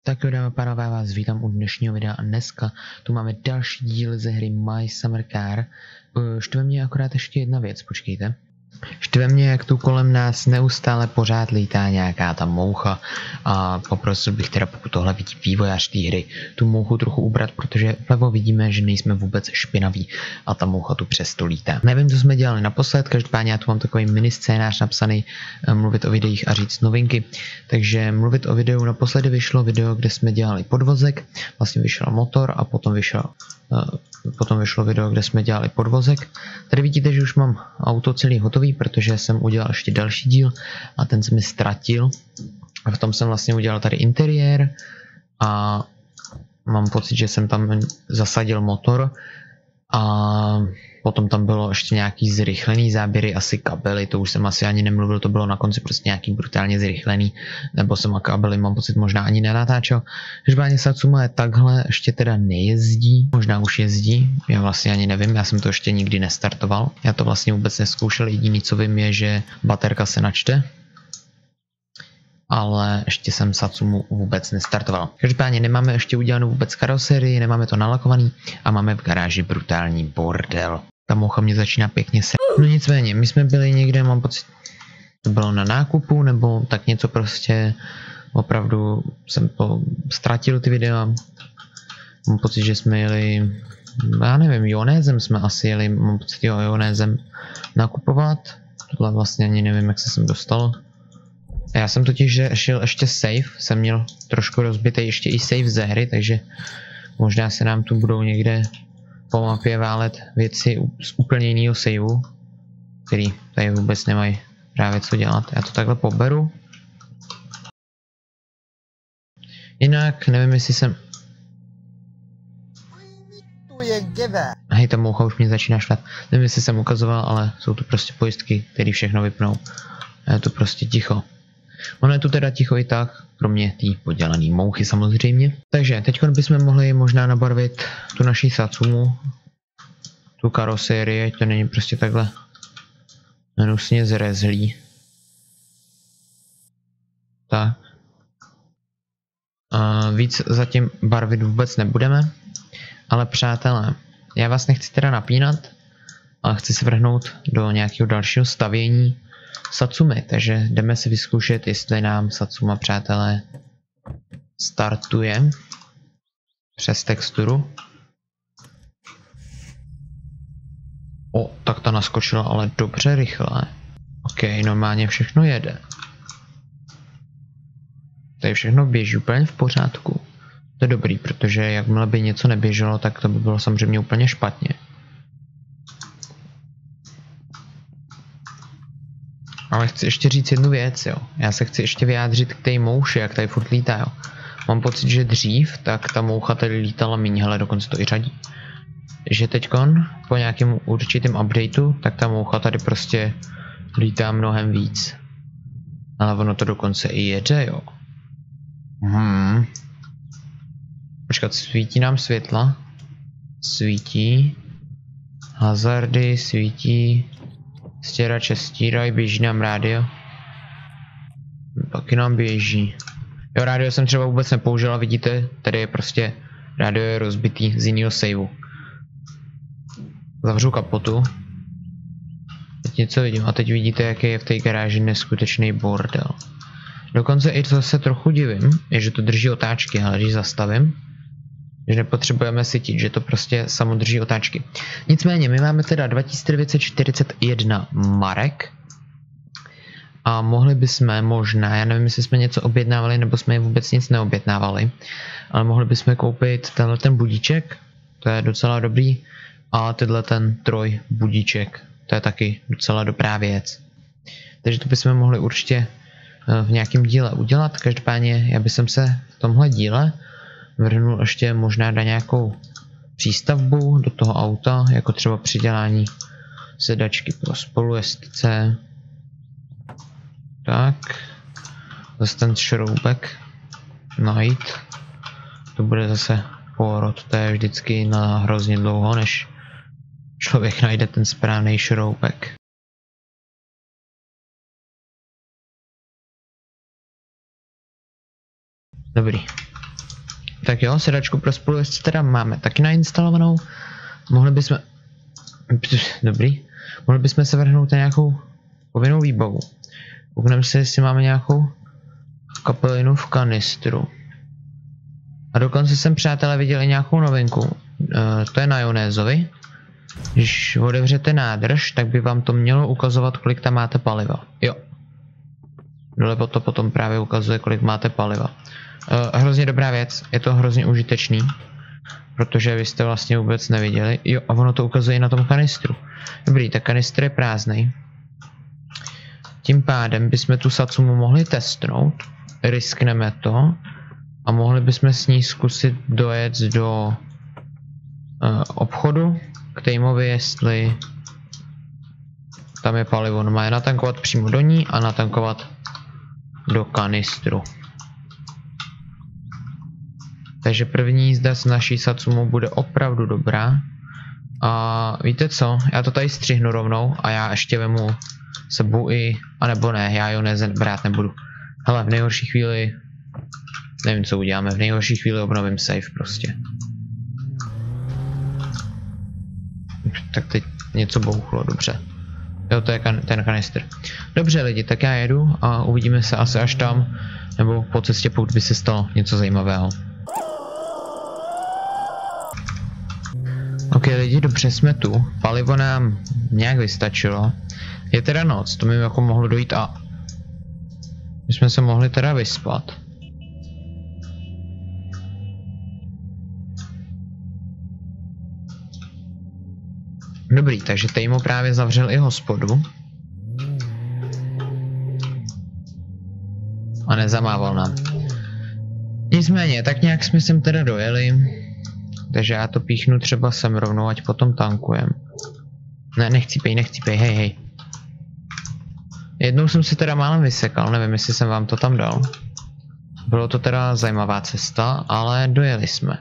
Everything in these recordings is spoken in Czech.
Tak jo, dámy a pánové, vás vítám u dnešního videa a dneska tu máme další díl ze hry My Summer Car. Štve mě akorát ještě jedna věc, počkejte. Štve mě, jak tu kolem nás neustále pořád lítá nějaká ta moucha a poprosil bych teda, pokud tohle vidí vývojář té hry, tu mouchu trochu ubrat, protože vlevo vidíme, že nejsme vůbec špinaví a ta moucha tu přesto lítá. Nevím, co jsme dělali naposled, každopádně já tu mám takový mini scénář napsaný, mluvit o videích a říct novinky. Takže mluvit o videu, naposledy vyšlo video, kde jsme dělali podvozek, vlastně vyšel motor a potom vyšlo video, kde jsme dělali podvozek. Tady vidíte, že už mám auto celý hotový, protože jsem udělal ještě další díl a ten se mi ztratil. A v tom jsem vlastně udělal tady interiér a mám pocit, že jsem tam zasadil motor a potom tam bylo ještě nějaký zrychlený záběry, asi kabely, to už jsem asi ani nemluvil, to bylo na konci prostě nějaký brutálně zrychlený, nebo jsem a kabely, mám pocit, možná ani nenatáčel. Každopádně Satsuma je takhle, ještě teda nejezdí, možná už jezdí, já vlastně ani nevím, já jsem to ještě nikdy nestartoval, já to vlastně vůbec neskoušel, jediný co vím je, že baterka se načte, ale ještě jsem Satsumu vůbec nestartoval. Každopádně nemáme ještě udělanou vůbec karoserii, nemáme to nalakovaný a máme v garáži brutální bordel. Ta moucha mě začíná pěkně se. No nicméně, my jsme byli někde, mám pocit, to bylo na nákupu, nebo tak něco prostě, opravdu jsem to ztratil ty videa. Mám pocit, že jsme jeli, já nevím, Jonézem jsme asi jeli, mám pocit, jo, Jonézem nakupovat. Tohle vlastně ani nevím, jak se sem dostal. Já jsem totiž šel ještě save, jsem měl trošku rozbitý ještě i save ze hry, takže možná se nám tu budou někde po mapě válet věci z úplně jiného saveu, který tady vůbec nemají právě co dělat. Já to takhle poberu. Jinak nevím, jestli jsem... Hej, ta moucha už mě začíná štvat. Nevím, jestli jsem ukazoval, ale jsou tu prostě pojistky, které všechno vypnou. A je to prostě ticho. Ono je tu teda ticho i tak, kromě té podělané mouchy samozřejmě. Takže teď bychom mohli možná nabarvit tu naší Satsumu, tu karosérii, to není prostě takhle hnusně zrezlý. Tak. Víc zatím barvit vůbec nebudeme, ale přátelé, já vás nechci teda napínat, ale chci se vrhnout do nějakého dalšího stavění Satsumy, takže jdeme si vyzkoušet, jestli nám Satsuma, přátelé, startuje přes texturu. O, tak ta naskočila ale dobře rychle. OK, normálně všechno jede. Tady všechno běží úplně v pořádku. To je dobrý, protože jakmile by něco neběželo, tak to by bylo samozřejmě úplně špatně. Ale chci ještě říct jednu věc, jo. Já se chci ještě vyjádřit k té mouši, jak tady furt lítá, jo. Mám pocit, že dřív, tak ta moucha tady lítala míň, hele, dokonce to i řadí. Že teďkon, po nějakém určitém updateu, tak ta moucha tady prostě lítá mnohem víc. Ale ono to dokonce i jede, jo. Počkat, svítí nám světla. Svítí. Hazardy, svítí. Stěrače stírají, běží nám rádio. Taky nám běží. Jo, rádio jsem třeba vůbec nepoužil, vidíte, tady je prostě, rádio je rozbitý z jiného saveu. Zavřu kapotu. Teď něco vidím a teď vidíte, jaký je v té garáži neskutečný bordel. Dokonce i co se trochu divím, je, že to drží otáčky, ale když zastavím, že nepotřebujeme sytit, že to prostě samo drží otáčky. Nicméně, my máme teda 2941 marek a mohli bychom možná, já nevím, jestli jsme něco objednávali, nebo jsme vůbec nic neobjednávali, ale mohli bychom koupit tenhle ten budíček, to je docela dobrý, a tenhle ten troj budíček, to je taky docela dobrá věc. Takže to bychom mohli určitě v nějakém díle udělat, každopádně já bych se v tomhle díle vrhnul ještě možná na nějakou přístavbu do toho auta, jako třeba přidělání sedačky pro spolujezdce. Tak. Zase ten šroubek najít. To bude zase porod, to je vždycky na hrozně dlouho, než člověk najde ten správný šroubek. Dobrý. Tak jo, sedačku pro spolujezdce teda máme taky nainstalovanou. Mohli bychom... Dobrý. Mohli bychom se vrhnout na nějakou povinnou výbavu. Koukneme se, jestli máme nějakou kapelinu v kanistru. A dokonce jsem, přátelé, viděli nějakou novinku. To je na Ionézovi. Když otevřete nádrž, tak by vám to mělo ukazovat, kolik tam máte paliva. Jo. Dole to potom právě ukazuje, kolik máte paliva. Hrozně dobrá věc, je to hrozně užitečný. Protože vy jste vlastně vůbec neviděli. Jo, a ono to ukazuje na tom kanistru. Dobrý, tak kanistr je prázdnej. Tím pádem bychom tu Satsumu mohli testnout. Riskneme to. A mohli bychom s ní zkusit dojet do obchodu k Tejmovi, jestli tam je palivo. No, má je natankovat přímo do ní a natankovat do kanistru. Takže první jízda s naší Satsumu bude opravdu dobrá. A víte co, já to tady střihnu rovnou a já ještě vemu sebou i, anebo ne, já jo brát nebudu. Hele, v nejhorší chvíli, nevím co uděláme, v nejhorší chvíli obnovím save prostě. Tak teď něco bouchlo, dobře. Jo, to je ten kanistr. Dobře lidi, tak já jedu a uvidíme se asi až tam, nebo po cestě, pokud by se stalo něco zajímavého. Ok lidi, dobře, jsme tu. Palivo nám nějak vystačilo. Je teda noc, to mi jako mohlo dojít a my jsme se mohli teda vyspat. Dobrý, takže Tejmo právě zavřel i hospodu. A nezamával nám. Nicméně, tak nějak jsme sem teda dojeli. Takže já to píchnu třeba sem rovnou, ať potom tankujem. Ne, nechcípej, hej. Jednou jsem si teda málem vysekal, nevím, jestli jsem vám to tam dal. Bylo to teda zajímavá cesta, ale dojeli jsme.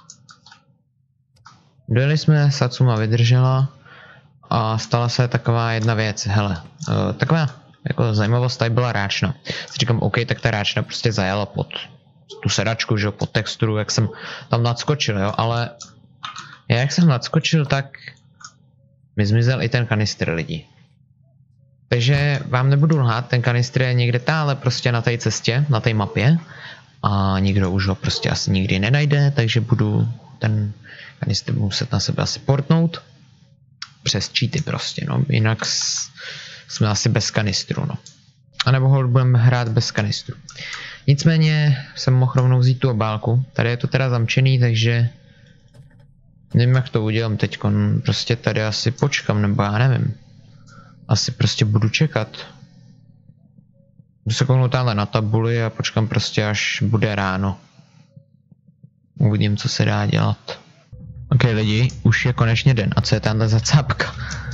Satsuma vydržela a stala se taková jedna věc, hele. Taková jako zajímavost tady byla ráčna. Si říkám, OK, tak ta ráčna prostě zajela pod tu sedačku, že jo, pod texturu, jak jsem tam nadskočil, jo, ale jak jsem nadskočil, tak mi zmizel i ten kanistr lidí. Takže vám nebudu lhát, ten kanistr je někde tále prostě na té cestě, na té mapě a nikdo už ho prostě asi nikdy nenajde, takže budu ten kanistr muset na sebe asi portnout přes cheaty prostě, no, jinak jsme asi bez kanistru, no. A nebo ho budeme hrát bez kanistru. Nicméně jsem mohl rovnou vzít tu obálku. Tady je to teda zamčený, takže nevím, jak to udělám teď. Prostě tady asi počkám, nebo já nevím. Asi prostě budu čekat. Budu se kouknout tamhle na tabuli a počkám prostě, až bude ráno. Uvidím, co se dá dělat. Ok lidi, už je konečně den. A co je tamhle za cápka?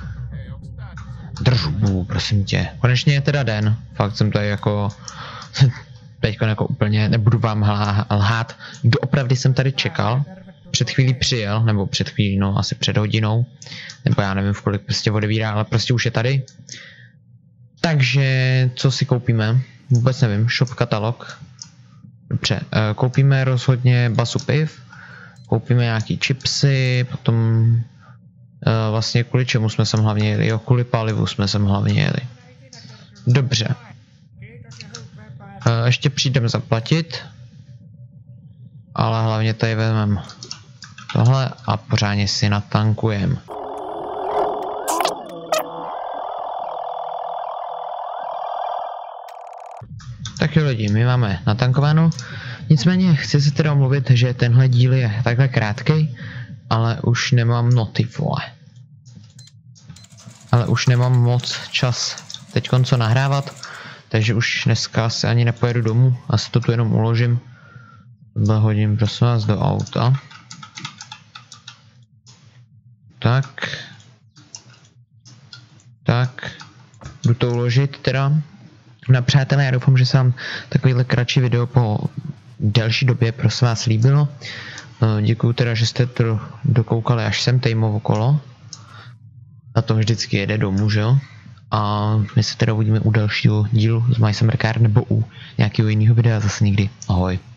Držbu, prosím tě. Konečně je teda den. Fakt jsem tady jako... Teďko jako úplně nebudu vám lhát. Doopravdy jsem tady čekal. Před chvílí přijel, nebo před chvílí, no asi před hodinou. Nebo já nevím, v kolik prostě odevírá, ale prostě už je tady. Takže, co si koupíme? Vůbec nevím, shop katalog. Dobře, koupíme rozhodně basu piv. Koupíme nějaký chipsy, potom... vlastně kvůli čemu jsme sem hlavně jeli? Jo, kvůli palivu jsme sem hlavně jeli. Dobře. Ještě přijdem zaplatit. Ale hlavně tady vezmeme tohle a pořádně si natankujem. Tak jo lidi, my máme natankováno. Nicméně chci se teda omluvit, že tenhle díl je takhle krátkej, ale už nemám noty, vole. Ale už nemám moc čas teďkon co nahrávat, takže už dneska se ani nepojedu domů, asi to tu jenom uložím. Tohle hodím prosím vás do auta. Tak. Jdu to uložit teda. No přátelé, já doufám, že se vám takovýhle kratší video po delší době prosím vás líbilo. Děkuju teda, že jste to dokoukali až sem Tejmovo kolo. Na to vždycky jede domů, že jo? A my se teda uvidíme u dalšího dílu z My Summer Car nebo u nějakého jiného videa zase někdy. Ahoj.